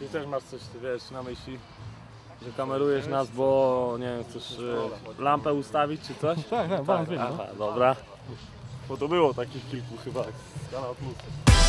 też masz coś, wiesz, na myśli, że kamerujesz nas, bo nie wiem, chcesz lampę ustawić czy coś? Tak, balans wiem. Aha, dobra. Bo to było takich kilku chyba z Kanał Plus.